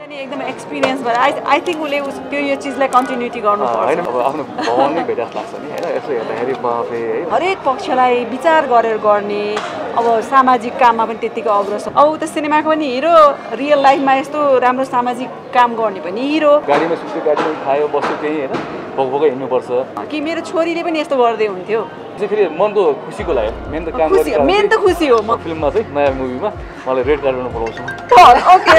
एकदम एक्सपिरियन्स भएर I think उसले त्यो यो चिजलाई कन्टिन्युटी गर्नुपर्छ हैन अब आफ्नो भवन नै भेटा लाग्छ नि हैन यसो हेर्दाखेरि बाफे है हरेक पक्षलाई विचार गरेर गर्ने अब सामाजिक काममा पनि त्यतिकै अग्रसर अब त सिनेमाको पनि हिरो रियल लाइफमा यस्तो राम्रो सामाजिक काम गर्ने पनि हिरो गाडीमा सुत्यो गाडीमा खायो बस्यो त्यही हैन भोक हिँड्नुपर्छ कि मेरो छोरीले पनि यस्तो गर्दै हुन्थ्यो चाहिँ फेरि मनको खुसीको लागि मेन त काम मेन त खुसी हो म फिल्ममा चाहिँ नयाँ मुभीमा मलाई रेड कार्पेटमा बोलाउँछु ओके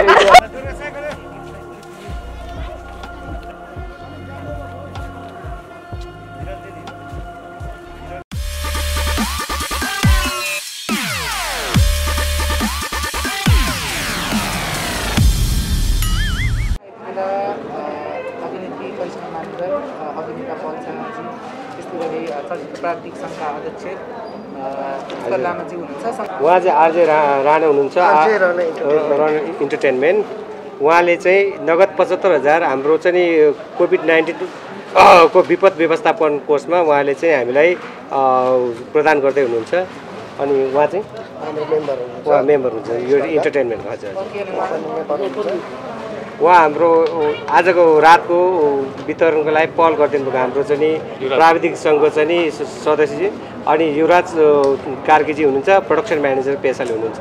अभिनेता पल शर्माजी त्यस्तै गरी चलचित्र प्राविधिक सङ्घका अध्यक्ष उत्तर लामाजी हुनुहुन्छ उहाँ चाहिँ आरजे राणा हुनुहुन्छ राणा इन्टरटेनमेन्ट उहाँले चाहिँ नगद 75,000 हाम्रो चाहिँ कोभिड-19 को विपद व्यवस्थापन कोर्समा उहाँले चाहिँ हामीलाई प्रदान गर्दै हुनुहुन्छ अनि उहाँ चाहिँ मेम्बर हुन्छ यो इन्टरटेनमेन्ट हजुर उहाँ हाम्रो आजको रातको वितरणको लागि पहल गरिदिनु भएको हाम्रो चाहिँ प्राविधिक सङ्घको चाहिँ सदस्यजी अनि युवराज कार्कीजी हुनुहुन्छ प्रोडक्सन म्यानेजर पेसाले हुनुहुन्छ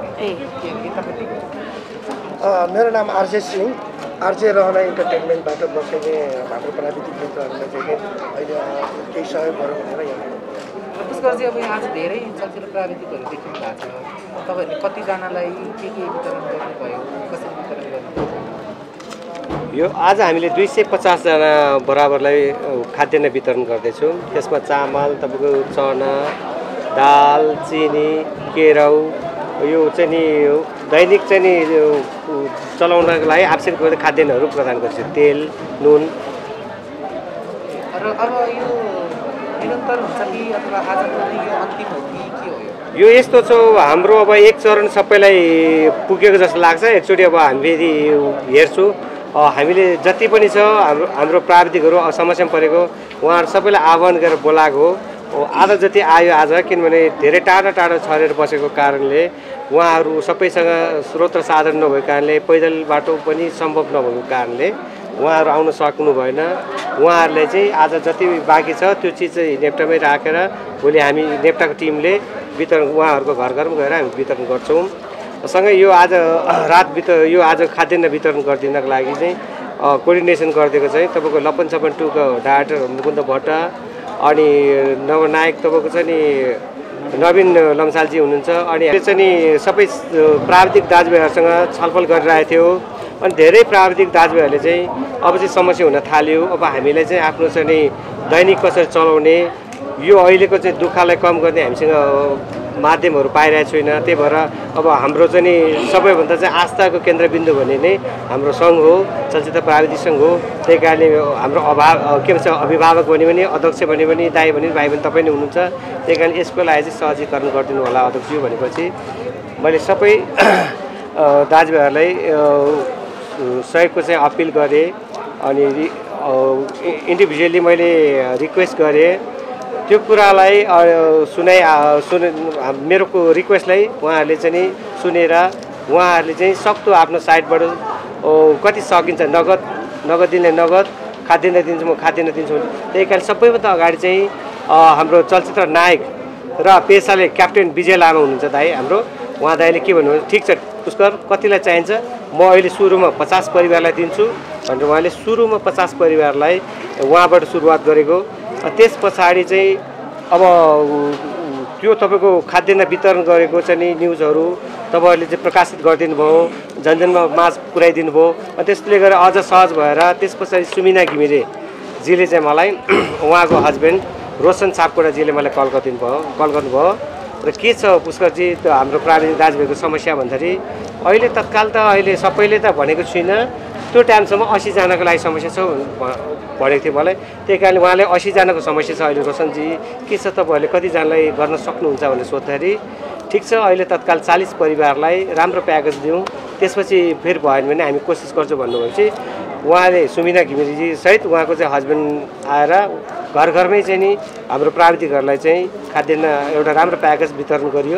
मेरो नाम आरजे सिंह आरजे रहना इन्टरटेनमेन्टबाट बसेको हाम्रो प्राविधिक मित्रहरूलाई चाहिँ अहिले केही सहयोग गरौँ भनेर यहाँ पुष्करजी अब आज धेरै चलचित्र प्राविधिकहरू देखिनु भएको छ तपाईँहरूले कतिजनालाई के वितरण गर्नुभयो कसरी वितरण गर्नुभयो यो आज हामीले 250 जना बराबरलाई खाद्यान्न वितरण गर्दैछौँ त्यसमा चामल तपाईँको चना दाल चिनी केराउ यो चाहिँ नि दैनिक चाहिँ नि चलाउनको लागि आवश्यक पर्ने खाद्यान्नहरू प्रदान गर्छौँ तेल नुन र अब यो निरन्तर हुन्छ कि अथवा आजको यो अन्तिम हो कि के हो यो यस्तो छ हाम्रो अब एक चरण सबैलाई पुगेको जस्तो लाग्छ एकचोटि अब हामी फेरि हेर्छु हामीले जति पनि छ हाम्रो प्राविधिकहरू समस्यामा परेको उहाँहरू सबैलाई आह्वान गरेर बोलाएको हो आज जति आयो आज किनभने धेरै टाढा टाढा छरेर बसेको कारणले उहाँहरू सबैसँग स्रोत र साधन नभएको कारणले पैदल बाटो पनि सम्भव नभएको कारणले उहाँहरू आउन सक्नु भएन उहाँहरूले चाहिँ आज जति बाँकी छ त्यो चिज चाहिँ नेप्टामै राखेर भोलि हामी नेप्टाको टिमले वितरण उहाँहरूको घर घरमा गएर हामी वितरण गर्छौँ सँगै यो आज यो आज खाद्यान्न वितरण गरिदिनको लागि चाहिँ कोअर्डिनेसन गरिदिएको चाहिँ तपाईँको लपन छपन 2 को डाइरेक्टर मुकुन्द भट्ट अनि नवनायक तपाईँको चाहिँ नि नवीन लम्सालजी हुनुहुन्छ अनि चाहिँ नि सबै प्राविधिक दाजुभाइहरूसँग छलफल गरिरहेको थियो अनि धेरै प्राविधिक दाजुभाइहरूले चाहिँ अब चाहिँ समस्या हुन थाल्यो अब हामीलाई चाहिँ आफ्नो चाहिँ नि दैनिक कसरी चलाउने यो अहिलेको चाहिँ दुःखलाई कम गर्ने हामीसँग माध्यमहरू पाइरहेको छैन त्यही भएर अब हाम्रो चाहिँ नि सबैभन्दा चाहिँ आस्थाको केन्द्रबिन्दु भने नै हाम्रो सङ्घ हो चलचित्र प्राविधिक सङ्घ हो त्यही कारणले हाम्रो के भन्छ अभिभावक भने पनि अध्यक्ष भने पनि दाइ भने भाइ पनि तपाईँ नै हुनुहुन्छ त्यही कारण यसको लागि चाहिँ सहजीकरण गरिदिनु होला अध्यक्षज्यू भनेपछि मैले सबै दाजुभाइहरूलाई सहयोगको चाहिँ अपिल गरेँ अनि इन्डिभिजुअली मैले रिक्वेस्ट गरेँ त्यो कुरालाई मेरो रिक्वेस्टलाई उहाँहरूले चाहिँ नि सुनेर उहाँहरूले चाहिँ सक्दो आफ्नो साइडबाट कति सकिन्छ नगद दिने नगद खाद्यान्न दिन्छु म खाद्यान्न दिन्छु त्यही कारण सबैभन्दा अगाडि चाहिँ हाम्रो चलचित्र नायक र पेसाले क्याप्टेन विजय लामा हुनुहुन्छ दाइ हाम्रो उहाँ दाइले के भन्नुहुन्छ ठिक छ पुष्कर कतिलाई चाहिन्छ म अहिले सुरुमा 50 परिवारलाई दिन्छु भनेर उहाँले सुरुमा 50 परिवारलाई उहाँबाट सुरुवात गरेको त्यस पछाडि चाहिँ अब त्यो तपाईँको खाद्यान्न वितरण गरेको चाहिँ नि न्युजहरू तपाईँहरूले चाहिँ प्रकाशित गरिदिनु भयो जनजनमा माझ पुर्याइदिनु भयो अनि त्यसले गर्दा अझ सहज भएर त्यस पछाडि सुमिना घिमिरेजीले चाहिँ मलाई उहाँको हस्बेन्ड रोशन सापकोटाजीले मलाई कल गर्नुभयो र के छ पुष्करजी त्यो हाम्रो प्राविधिक दाजुभाइको समस्या भन्दाखेरि अहिले तत्काल त अहिले सबैले त भनेको छुइनँ त्यो टाइमसम्म 80 जनाको लागि समस्या छ भनेको थियो मलाई त्यही कारणले उहाँले 80 जनाको समस्या छ अहिले रोशनजी के छ तपाईँहरूले कतिजनालाई गर्न सक्नुहुन्छ भनेर सोद्धाखेरि ठिक छ अहिले तत्काल 40 परिवारलाई राम्रो प्याकेज दिउँ त्यसपछि फेरि भएन भने हामी कोसिस गर्छौँ भन्नुभएपछि उहाँले सुमिना घिमिरेजी सहित उहाँको चाहिँ हस्बेन्ड आएर घर घरमै चाहिँ नि हाम्रो प्राविधिकहरूलाई चाहिँ खाद्यान्न एउटा राम्रो प्याकेज वितरण गरियो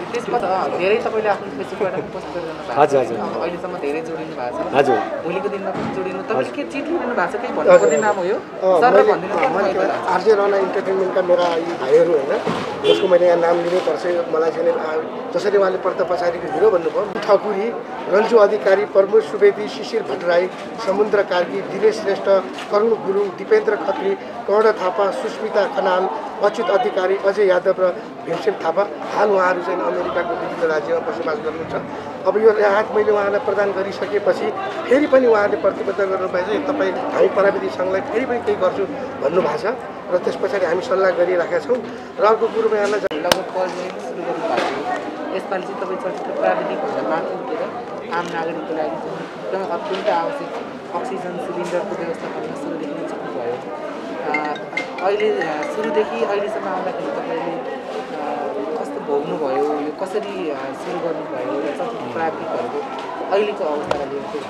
त्यसपछि धेरै तपाईँले आफ्नो फेसबुकबाट पोस्ट गरिरहनु भएको छ। हजुर, हजुर। अब अहिलेसम्म धेरै जोडिनु भएको छ। हजुर। भोलिको दिनमा पनि जोडिनु तपाईँले के चिट लिनु भएको छ केही भन्नुपर्ने नाम हो यो सर र भनिदिनु आरजे रना इन्टरटेनमेन्टका मेरा यी भाइहरू होइन जसको मैले यहाँ नाम लिनै पर्छ मलाई चाहिँ जसरी उहाँले पर्दा पछाडिको हिरो भन्नुभयो ठकुरी रन्जु अधिकारी प्रमोद सुवेदी शिशिर भट्टराई समुद्र कार्की दिनेश श्रेष्ठ करुण गुरुङ दिपेन्द्र खत्री कर्ण थापा सुस्मिता खनाल अच्युत अधिकारी अजय यादव र भीमसेन थापा हाल उहाँहरू चाहिँ अमेरिकाको विभिन्न राज्यमा बसोबास गर्नुहुन्छ। अब यो राहत मैले उहाँलाई प्रदान गरिसकेपछि फेरि पनि उहाँले प्रतिबद्ध गर्नुभएको छ तपाईँ हामी प्राविधिक सङ्घलाई फेरि पनि केही गर्छु भन्नुभएको छ र त्यस पछाडि हामी सल्लाह गरिराखेका छौँ र अर्को कुरो यहाँलाई लगभग कल सुरु गर्नु भएको थियो। यसपालि चाहिँ तपाईँ चलचित्र प्राविधिकभन्दा माथि उठेर आम नागरिकको लागि एकदमै अत्यन्त आवश्यक अक्सिजन सिलिन्डरको व्यवस्था गर्न सुरुदेखि नै सक्नुभयो। अहिले सुरुदेखि अहिलेसम्म आउँदाखेरि तपाईँले कस्तो भोग्नुभयो यो कसरी सुरु गर्नुभयो र चलचित्र प्राविधिकहरूको अहिलेको अवस्थालाई लिएर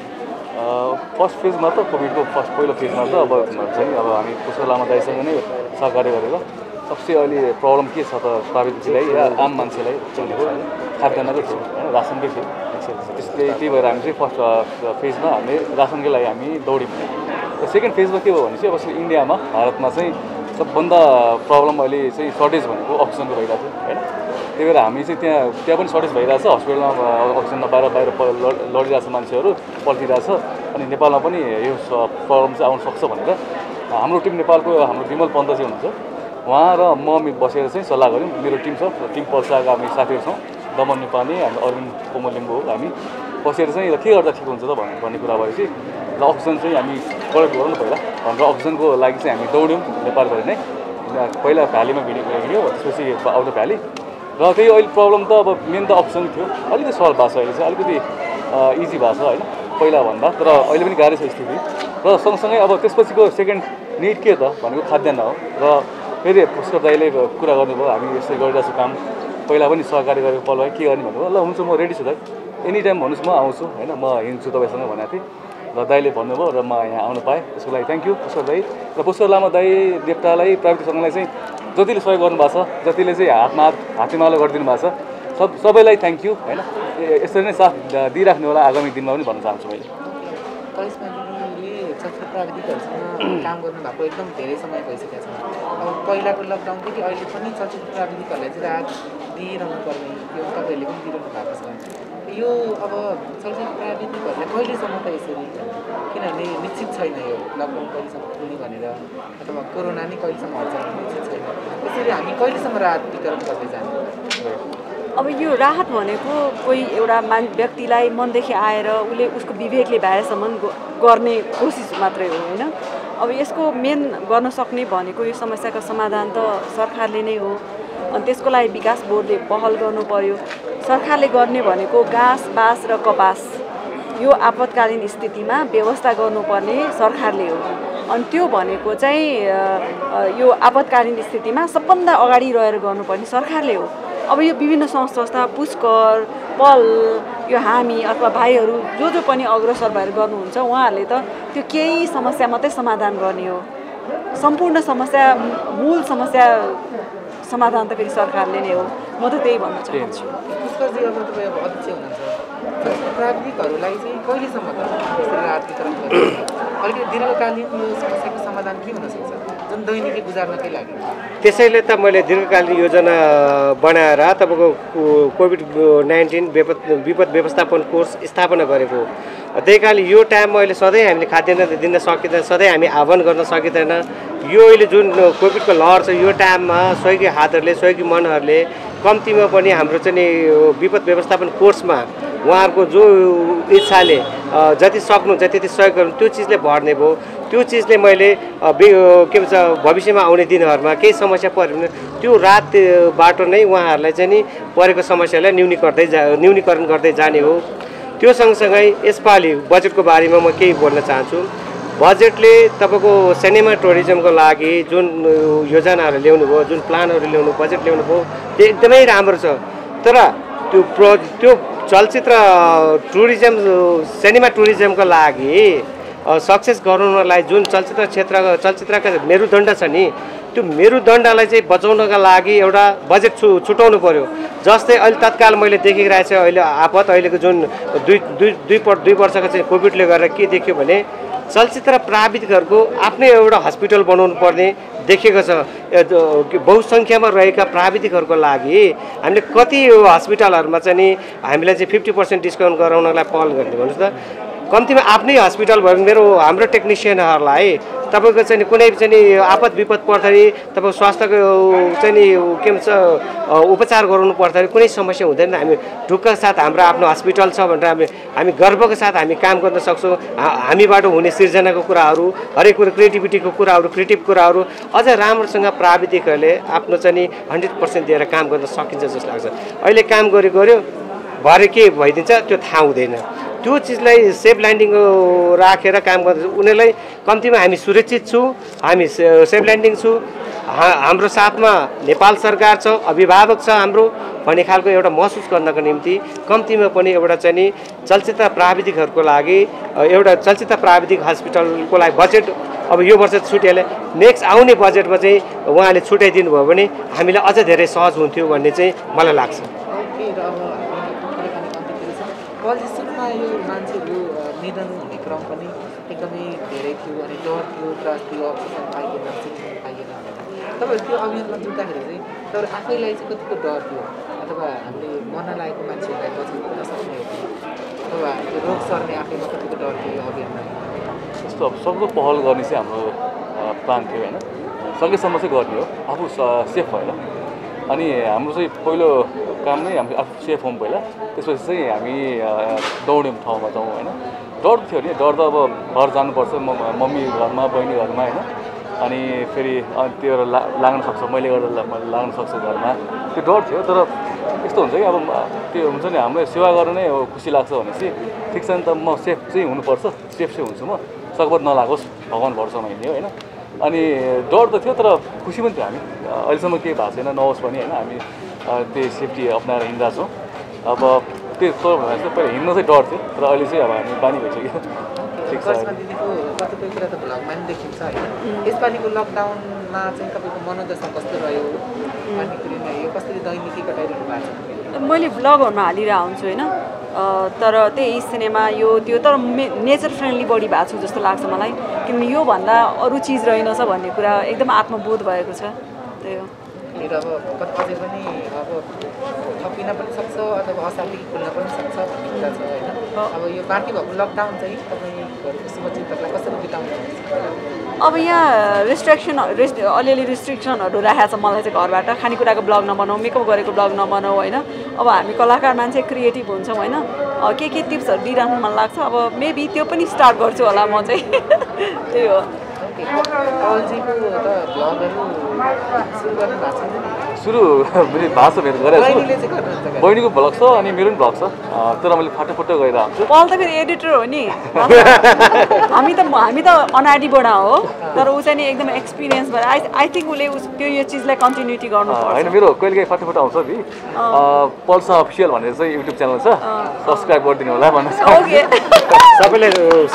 फर्स्ट फेजमा त कोभिडको पहिलो फेजमा त अब चाहिँ अब हामी पुष्कर लामा दाइसँग नै सहकार्य गरेर सबसे अहिले प्रब्लम के छ त प्राविधिकलाई या आम मान्छेलाई चाहिँ खाद्यान्नकै थियो होइन रासनकै थियो। त्यसले त्यही भएर हामी चाहिँ फर्स्ट फेजमा हामी रासनकै लागि हामी दौड्यौँ र सेकेन्ड फेजमा के भयो भने चाहिँ अब इन्डियामा भारतमा चाहिँ सबभन्दा प्रब्लम अहिले चाहिँ सर्टेज भनेको अक्सिजनको भइरहेको छ होइन। त्यही भएर हामी चाहिँ त्यहाँ पनि सर्टेज भइरहेछ हस्पिटलमा अक्सिजन नपाएर बाहिर लडिरहेछ मान्छेहरू पर्खिरहेछ अनि नेपालमा पनि यो प्रब्लम चाहिँ आउन सक्छ भनेर हाम्रो टिम नेपालको हाम्रो विमल पन्त चाहिँ हुनुहुन्छ उहाँ र म बसेर चाहिँ सल्लाह गऱ्यौँ। मेरो टिम छ टिम पर्साका हामी साथीहरू छौँ दमन नेपाली हामी अरविन्द कोमल लिम्बू हो हामी बसेर चाहिँ के गर्दा ठिक हुन्छ त भन्ने कुरा भएपछि र अक्सिजन चाहिँ हामी कलेक्ट गरौँ न पहिला भनेर अक्सिजनको लागि चाहिँ हामी दौड्यौँ नेपालबाट नै पहिला भ्यालीमा हिँड्यौँ त्यसपछि आउट भ्याली र त्यही अहिले प्रब्लम त अब मेन त अक्सिजन थियो अलिकति सल्भ भएको छ अहिले चाहिँ अलिकति इजी भएको छ होइन पहिला भन्दा तर अहिले पनि गाह्रो छ स्थिति र सँगसँगै अब त्यसपछिको सेकेन्ड निड के त भनेको खाद्यान्न हो र फेरि पुष्कर दाइले कुरा गर्नुभयो हामी यसरी गरिरहेको छु काम पहिला पनि सहकारी गरेको पल भाइ के गर्ने भन्नुभयो ल हुन्छ म रेडी छु दाइ एनी टाइम भन्नुहोस् म आउँछु होइन म हिँड्छु तपाईँसँग भनेको थिएँ र दाइले भन्नुभयो र म यहाँ आउनु पाएँ त्यसको लागि थ्याङ्क यू पुष्कर दाइ र पुष्कर लामा दाइ देवतालाई प्राविधिक सङ्घलाई चाहिँ जतिले सहयोग गर्नुभएको छ जतिले चाहिँ हातेमालो गरिदिनु भएको छ सबैलाई थ्याङ्क यू होइन यसरी नै साथ दिइराख्नु होला आगामी दिनमा पनि भन्न चाहन्छु मैले। चलचित्र प्राविधिकहरूसँग काम गर्नुभएको एकदम धेरै समय भइसकेको छ। अब पहिलाको लकडाउनदेखि अहिले पनि चलचित्र प्राविधिकहरूलाई चाहिँ राहत दिइरहनु पर्ने यो तपाईँहरूले पनि दिइरहनु भएको छ। यो अब चलचित्र प्राविधिकहरूलाई कहिलेसम्म त यसरी किनभने निश्चित छैन यो लकडाउन कहिलेसम्म खुल्ने भनेर अथवा कोरोना नै कहिलेसम्म हट्छ भने निश्चित छैन त्यसरी हामी कहिलेसम्म राहत वितरण गर्दै जाने। अब यो राहत भनेको कोही एउटा व्यक्तिलाई मनदेखि आएर उसले उसको विवेकले भ्याएसम्म गर्ने कोसिस मात्रै हो होइन। अब यसको मेन गर्न सक्ने भनेको यो समस्याको समाधान त सरकारले नै हो अनि त्यसको लागि विकास बोर्डले पहल गर्नु पर्यो। सरकारले गर्ने भनेको घाँस बाँस र कपास यो आपतकालीन स्थितिमा व्यवस्था गर्नुपर्ने सरकारले हो अनि त्यो भनेको चाहिँ यो आपतकालीन स्थितिमा सबभन्दा अगाडि रहेर गर्नुपर्ने सरकारले हो। अब यो विभिन्न संस्था पुष्कर पल यो हामी अथवा भाइहरू जो पनि अग्रसर भएर गर्नुहुन्छ उहाँहरूले त त्यो केही समस्या मात्रै समाधान गर्ने हो सम्पूर्ण समस्या मूल समस्या समाधान त फेरि सरकारले नै हो। म त त्यही भन्न चाहन्छु। पुष्करजी अब तपाईँ अब अध्यक्ष हुनुहुन्छ प्राविधिकहरूलाई चाहिँ कहिलेसम्म त राहत वितरण गर्नु अलिकति दीर्घकालीन यो समस्याको समाधान के हुन सक्छ जुन दैनिकी गुजार्नकै लागि। त्यसैले त मैले दीर्घकालीन योजना बनाएर तपाईँको कोभिड-19 विपद व्यवस्थापन कोर्स स्थापना गरेको त्यही कारणले यो टाइममा अहिले सधैँ हामीले खाद्यान्न दिन सकिँदैन सधैँ हामी आह्वान गर्न सकिँदैन। यो अहिले जुन कोभिडको लहर छ यो टाइममा सहयोगी हातहरूले सहयोगी मनहरूले कम्तीमा पनि हाम्रो चाहिँ विपद व्यवस्थापन कोर्समा उहाँहरूको जो इच्छाले जति सक्नुहुन्छ त्यति सहयोग गर्नु त्यो चिजले भर्ने भयो। त्यो चिजले मैले के भन्छ भविष्यमा आउने दिनहरूमा केही समस्या पऱ्यो भने त्यो रातबाट नै उहाँहरूलाई चाहिँ नि परेको समस्यालाई न्यूनीकरण गर्दै जाने हो। त्यो सँगसँगै यसपालि बजेटको बारेमा म केही बोल्न चाहन्छु। बजेटले तपाईँको सिनेमा टुरिज्मको लागि जुन योजनाहरू ल्याउनु भयो जुन प्लानहरू ल्याउनु बजेट ल्याउनु भयो त्यो एकदमै राम्रो छ तर त्यो चलचित्र टुरिज्म सिनेमा टुरिज्मको लागि सक्सेस गराउनलाई जुन चलचित्रका मेरुदण्ड छ नि त्यो मेरुदण्डलाई चाहिँ बचाउनका लागि एउटा बजेट छुटाउनु पर्यो। जस्तै अहिले तत्काल मैले देखिरहेको छु अहिले आपत अहिलेको जुन दुई वर्षको चाहिँ कोभिडले गर्दा के देख्यो भने चलचित्र प्राविधिकहरूको आफ्नै एउटा हस्पिटल बनाउनु पर्ने देखिएको छ। बहुसङ्ख्यामा रहेका प्राविधिकहरूको लागि हामीले कति हस्पिटलहरूमा चाहिँ नि हामीलाई चाहिँ 50% डिस्काउन्ट गराउनलाई पहल गर्ने भन्नुहोस् त। कम्तीमा आफ्नै हस्पिटल भयो हाम्रो टेक्निसियनहरूलाई तपाईँको चाहिँ कुनै चाहिँ आपत विपद पर्दाखेरि तपाईँको स्वास्थ्यको चाहिँ नि के भन्छ उपचार गराउनु पर्दाखेरि कुनै समस्या हुँदैन। हामी ढुक्कका साथ हाम्रो आफ्नो हस्पिटल छ भनेर हामी गर्वको साथ हामी काम गर्न सक्छौँ। हामीबाट हुने सिर्जनाको कुराहरू हरेक कुरा क्रिएटिभिटीको कुराहरू क्रिएटिभ कुराहरू अझ राम्रोसँग प्राविधिकहरूले आफ्नो चाहिँ नि 100% दिएर काम गर्न सकिन्छ जस्तो लाग्छ। अहिले काम गर्यो भरे के भइदिन्छ त्यो थाहा हुँदैन। त्यो चिजलाई सेफ ल्यान्डिङ राखेर काम गर्दा उनीहरूलाई कम्तीमा हामी सुरक्षित छौँ, हामी सेफ ल्यान्डिङ छौँ, हाम्रो साथमा नेपाल सरकार छ, अभिभावक छ हाम्रो भन्ने खालको एउटा महसुस गर्नको निम्ति कम्तीमा पनि एउटा चाहिँ नि चलचित्र प्राविधिकहरूको लागि एउटा चलचित्र प्राविधिक हस्पिटलको लागि बजेट अब यो वर्ष छुट्याले नेक्स्ट आउने बजेटमा चाहिँ उहाँले छुट्याइदिनु भयो भने हामीलाई अझ धेरै सहज हुन्थ्यो भन्ने चाहिँ मलाई लाग्छ। सुरुमा यो मान्छेहरू निधन हुने क्रम पनि एकदमै धेरै थियो अनि डर थियो, त्रास थियो, अक्सिजन पाइएन, सिलिन्डर पाइएन। तपाईँहरू त्यो अभियानमा जुट्दाखेरि चाहिँ तर आफैलाई चाहिँ कतिको डर थियो अथवा हामीले मर्न लागेको मान्छेहरूलाई बचाउन नसक्ने हो अथवा त्यो रोग सर्ने आफैमा कतिको डर थियो यो अभियानमा? यस्तो अब सक्दो पहल गर्ने चाहिँ हाम्रो प्लान थियो होइन, सकेसम्म चाहिँ गर्ने हो आफू सेफ भएर। अनि हाम्रो चाहिँ पहिलो काम नै हामी आफू सेफ हौँ पहिला, त्यसपछि चाहिँ हामी दौड्ने ठाउँमा जाउँ होइन। डर थियो नि, डर त अब घर जानुपर्छ मम्मी घरमा बहिनी घरमा होइन, अनि फेरि त्यो लाग्न सक्छ मैले गर्दा लाग्न सक्छ घरमा, त्यो डर थियो। तर यस्तो हुन्छ कि अब त्यो हुन्छ नि हामीलाई सेवा गर्नु नै खुसी लाग्छ भनेपछि ठिक छ नि त, म सेफ चाहिँ हुनुपर्छ, सेफ चाहिँ हुन्छु म, सकभर नलागोस् भगवान् भरोसामा हिँड्ने होइन। अनि डर त थियो तर खुसी पनि थियो। हामी अहिलेसम्म केही भएको छैन, नहोस् पनि होइन, हामी त्यही सेफ्टी अप्नाएर हिँड्दा छौँ। अब त्यो पहिला हिँड्न चाहिँ डर थियो तर अहिले चाहिँ अब हामी बानी भइसक्यो। ठिक छ। कतिपय कुरा त भ्लगमा पनि देखिन्छ होइन। यसपालिको लकडाउनमा चाहिँ तपाईँको मनोदशा कस्तो रह्यो, खानेकुरामा यो कसरी दैनिकी कटाइरहनु भएको छ? मैले भ्लगहरूमा हालिरहेको हुन्छु होइन, तर त्यही सिनेमा यो त्यो तर नेचर फ्रेन्डली बढी भएको छु जस्तो लाग्छ मलाई, किनभने योभन्दा अरू चिज रहेनछ भन्ने कुरा एकदम आत्मबोध भएको छ। त्यही हो। अब अझै पनि अब थपिन पनि सक्छ अथवा अशान्ति खुल्न पनि सक्छ भन्ने कुरा छ होइन। अब यो बाँकी भएको लकडाउन चाहिँ तपाईँहरूको शुभचिन्तकलाई कसरी बिताउनुहुन्छ? अब यहाँ अलिअलि रिस्ट्रिक्सनहरू राखेको छ मलाई चाहिँ घरबाट, खानेकुराको ब्लग नबनाऊ, मेकअप गरेको ब्लग नबनाऊ होइन। अब हामी कलाकार मान्छे क्रिएटिभ हुन्छौँ होइन, के टिप्सहरू दिइराख्नु मन लाग्छ। अब मेबी त्यो पनि स्टार्ट गर्छु होला म चाहिँ। त्यही हो। सुरु भएको छ मेरो गरेको छु, बहिनीको भ्लग छ अनि मेरो पनि भ्लग छ, तर मैले फाटोफुटो गएर आउँछु। पल त फेरि एडिटर हो नि, हामी त अनाडिबाट हो, तर ऊ चाहिँ नि एकदम एक्सपिरियन्स भएर आई थिङ्क उसले त्यो यो चिजलाई कन्टिन्युटी गर्नु होइन। मेरो कहिलेकाहीँ फाटोफुटो आउँछ नि, पल्सा अफिसियल भनेर चाहिँ युट्युब च्यानल छ, सब्सक्राइब गरिदिनु होला भन्नु छ सबैले।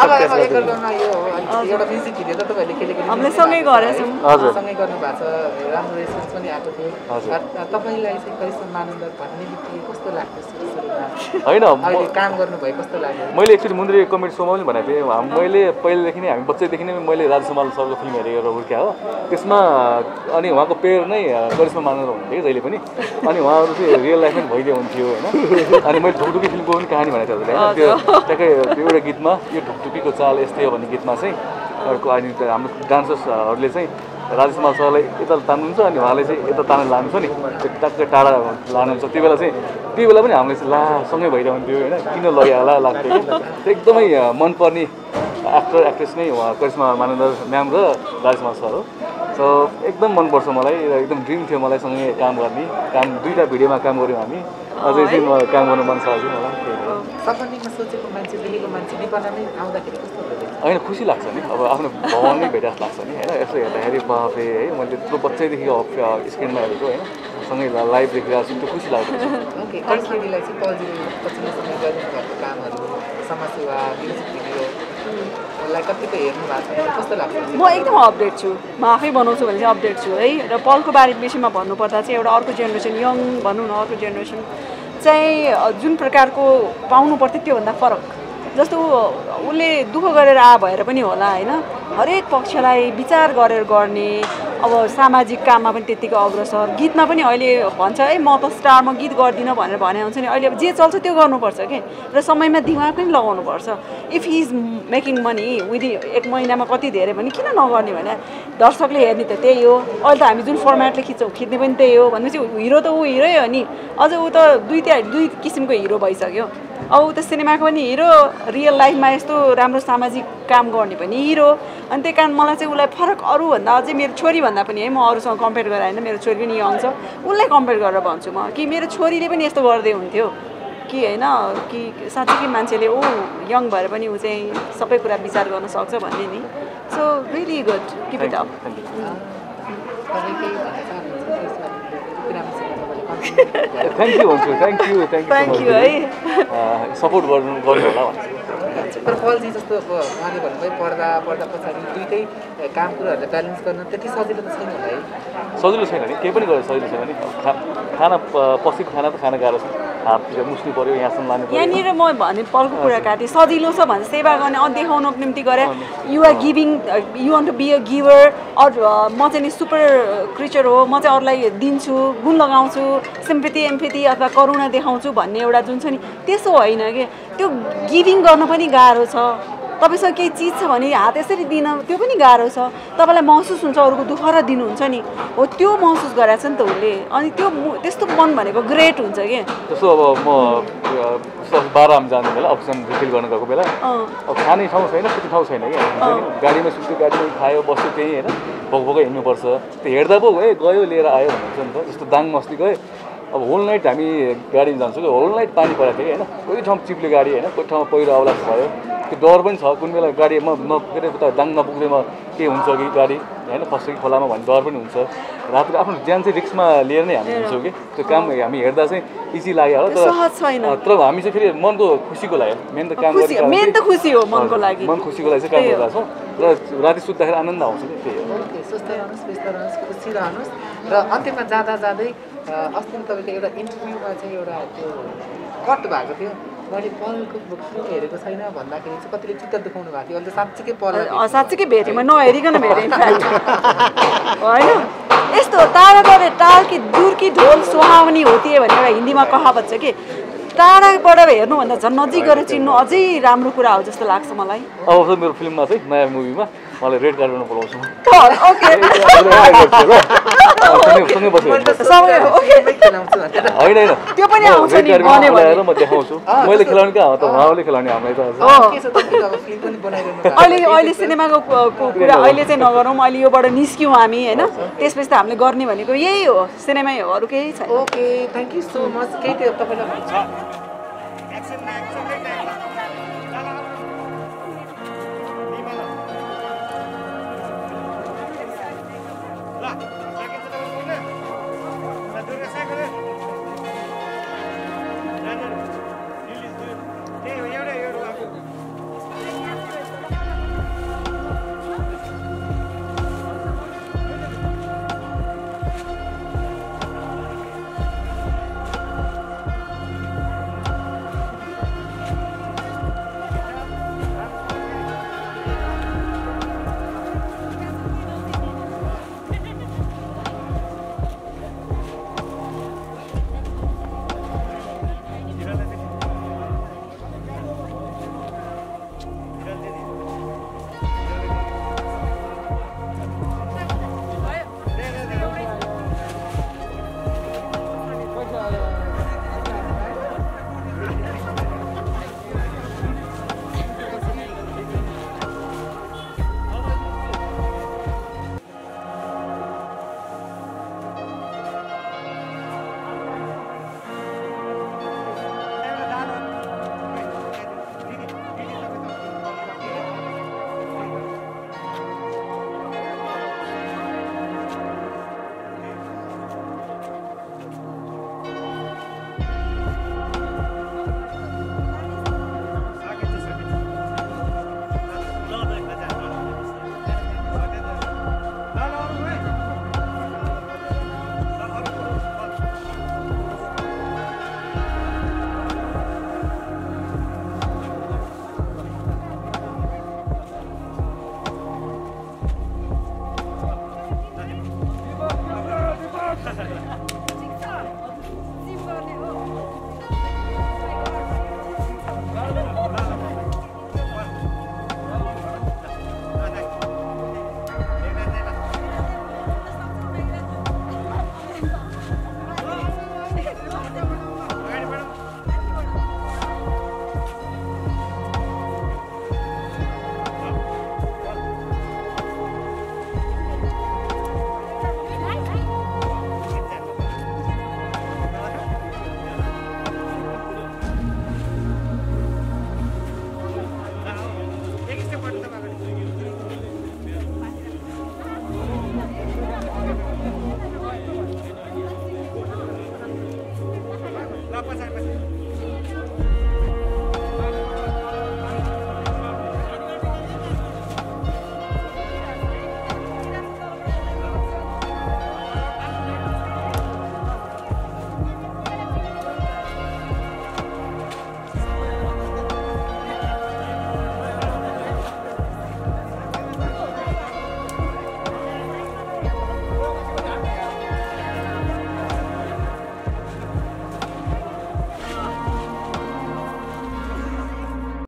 एउटा म्युजिक भिडियो त तपाईँहरूले हामीले सँगै गरेछौँ, सँगै गर्नु भएको छ, राम्रो रेस्पोन्स पनि आएको थियो। तपाईँलाई चाहिँ करिश्मा मानन्दर भन्ने बित्तिकै कस्तो लाग्छ? होइन अहिले काम गर्नुभयो कस्तो लाग्यो? मैले एक्चुअली मुन्द्री कमेडी सोमा पनि भनेको थिएँ, मैले पहिलेदेखि नै हामी बच्चैदेखि नै मैले राजसमाल सरको फिल्म हेरेर हुर्क्या हो, त्यसमा अनि उहाँको पेयर नै करिश्मा मानन्दर हुन्थ्यो कि जहिले पनि, अनि उहाँहरू चाहिँ रियल लाइफमा पनि भइदियो हुन्थ्यो होइन। अनि मैले ढुकढुकी फिल्मको पनि कहानी भनेको थिएँ होइन, त्यो ट्याक्कै एउटा गीतमा यो ढुकढुकीको चाल यस्तै हो भन्ने गीतमा चाहिँ अर्को अनि हाम्रो डान्सर्सहरूले चाहिँ राजेशमाल सरलाई यता तान्नुहुन्छ अनि उहाँले चाहिँ यता तानेर लानुहुन्छ नि, त्यो ट्याक्कै टाढा लानुहुन्छ। त्यो बेला पनि हामीले चाहिँ ला सँगै भइरहन्थ्यो होइन, किन लग्यो होला लाग्थ्यो कि। त्यो एकदमै मनपर्ने एक्टर एक्ट्रेस नै उहाँ करिश्मा मानन्दर म्याम र राजेशमाल सर हो। सो एकदम मनपर्छ मलाई र एकदम ड्रिम थियो मलाई सँगै काम गर्ने। काम दुईवटा भिडियोमा काम गऱ्यौँ हामी, अझै चाहिँ मलाई काम गर्नु मन छ अझै मलाई। सपनामा सोचेको मान्छे देखेको मान्छे नेपालमै आउँदाखेरि कस्तो होइन खुसी लाग्छ नि, अब आफ्नो भगवानै भेटा लाग्छ नि होइन। यसो हेर्दाखेरि बाफे है मैले त्यत्रो बच्चैदेखि स्क्रिनमा हेरेको होइन, सँगै लाइभ देखिरहेको छु, त्यो खुसी लाग्छ। ओके, करिश्मालाई चाहिँ पछिल्लो समय गर्नुभएको कामहरू, समाजसेवा, म्युजिक भिडियो फिल्महरूलाई कतिको हेर्नु भएको छ कस्तो लाग्छ म एकदम अपडेट छु म आफै बनाउँछु भने चाहिँ अपडेट छु है र पलको विषयमा भन्नुपर्दा चाहिँ एउटा अर्को जेनेरेसन यङ भनौँ न अर्को जेनेरेसन चाहिँ जुन प्रकारको पाउनु पर्थ्यो त्योभन्दा फरक जस्तो उसले दुःख गरेर भएर पनि होला होइन हरेक पक्षलाई विचार गरेर गर्ने अब सामाजिक काममा पनि त्यत्तिको अग्रसर गीतमा पनि अहिले भन्छ है म त स्टारमा गीत गर्दिनँ भनेर भने हुन्छ नि अहिले अब जे चल्छ त्यो गर्नुपर्छ कि र समयमा दिमाग पनि लगाउनुपर्छ if he is making money within 1 महिनामा कति धेरै भने किन नगर्ने भने दर्शकले हेर्ने त त्यही हो अहिले त हामी जुन फर्मेटले खिच्ने पनि त्यही हो भनेपछि हिरो त ऊ हिरै हो नि अझ ऊ त दुई किसिमको हिरो भइसक्यो अब ऊ त सिनेमाको पनि हिरो रियल लाइफमा यस्तो राम्रो सामाजिक काम गर्ने पनि हिरो अनि त्यही कारण मलाई चाहिँ उसलाई फरक अरूभन्दा अझै मेरो छोरीभन्दा पनि है म अरूसँग कम्पेयर गरेर होइन मेरो छोरी पनि यङ छ उसलाई कम्पेयर गरेर भन्छु म कि मेरो छोरीले पनि यस्तो गर्दै हुन्थ्यो कि होइन कि साँच्चीकै मान्छेले ऊ यङ भएर पनि ऊ चाहिँ सबै कुरा विचार गर्न सक्छ भन्ने नि so really good keep it up thank you भन्छु थ्याङ्क यू है सपोर्ट गर्नु होला भन्छु तर पलजी जस्तो अब उहाँले भन्नुभयो पर्दा पछाडि दुइटै काम कुराहरूलाई ब्यालेन्स गर्न त्यति सजिलो त छैन होला है सजिलो छैन नि केही पनि गरेर सजिलो छैन नि खाना पसेको खाना त खान गाह्रो छ हाततिर मुस्नु पऱ्यो यहाँसम्म लानु पऱ्यो यहाँनिर म भने पलको कुरा काटेँ सजिलो छ भने सेवा गर्ने देखाउनको निम्ति गरे you're giving you want to be a giver अरू म चाहिँ नि सुपर क्रिचर हो म चाहिँ अरूलाई दिन्छु गुण लगाउँछु सिम्पथी एम्पथी अथवा करुणा देखाउँछु भन्ने एउटा जुन छ नि त्यसो होइन कि त्यो गिभिङ गर्न पनि गाह्रो छ तपाईँसँग केही चिज छ भने हात यसरी दिन त्यो पनि गाह्रो छ तपाईँलाई महसुस हुन्छ अरूको दुःख र दिनुहुन्छ नि हो त्यो महसुस गराएको छ नि त उसले अनि त्यो त्यस्तो मन भनेको ग्रेट हुन्छ कि जस्तो अब म 12 जाने बेला अप्सन रिफिल गर्न गएको बेला अब खाने ठाउँ छैन सुत्ने ठाउँ छैन कि गाडीमा सुत्यो गाडीमा खायो बस्यो त्यही होइन भोक हिँड्नुपर्छ त्यो हेर्दा पो गयो लिएर आयो भन्नुहुन्छ नि त जस्तो दाङ मस्ती गयो अब होल नाइट हामी गाडीमा जान्छौँ कि होल नाइट पानी परेको थियो होइन कोही ठाउँ चिप्ले गाडी होइन कोही ठाउँमा पहिरो आउला भयो त्यो डर पनि छ कुन बेला गाडी के अरे उता दाङ नपुग्दैमा के हुन्छ कि गाडी होइन फस्छ कि खोलामा भन्ने डर पनि हुन्छ राति आफ्नो ज्यान चाहिँ रिक्समा लिएर नै हामी हिँड्छौँ कि त्यो काम हामी हेर्दा चाहिँ इजी लाग्यो होला तर हामी चाहिँ फेरि मनको खुसीको लागि मेन त काम मेन त खुसी हो मनको लागि मन खुसीको लागि चाहिँ काम गरिरहेको छौँ र राति सुत्दाखेरि आनन्द आउँछ कि त्यही हो सुस्त रहनुहोस् व्यस्त रहनुहोस् खुसी रहनुहोस् र अन्त्यमा जाँदै अस्ति तपाईँको एउटा इन्टरभ्यूमा चाहिँ एउटा त्यो कट भएको थियो मैले पलको फिल्म हेरेको छैन भन्दाखेरि चाहिँ कतिले चित्त दुखाउनु भएको थियो अहिले साँच्चीकै पल साँच्चीकै भेटेँ म नहेरिकन भेटेँ होइन यस्तो टाढाबाट टाल कि दूर कि ढोल सुहावनी होती है भनेर हिन्दीमा कहावत छ कि टाढाबाट हेर्नुभन्दा झन् नजिक गएर चिन्नु अझै राम्रो कुरा हो जस्तो लाग्छ मलाई अब मेरो फिल्ममा चाहिँ नयाँ मुभीमा मलाई रेड कार्पेटमा बोलाउँछु होइन त्यो पनि आउँछ नि म देखाउँछु मैले खेलाउने कहाँ हो त उहाँले खेलाउने हामीलाई त अहिले सिनेमाको कुरा अहिले चाहिँ नगरौँ अहिले योबाट निस्क्यौँ हामी होइन त्यसपछि त हामीले गर्ने भनेको यही हो सिनेमै हो अरू केही छैन okay thank you so much केही तपाईँलाई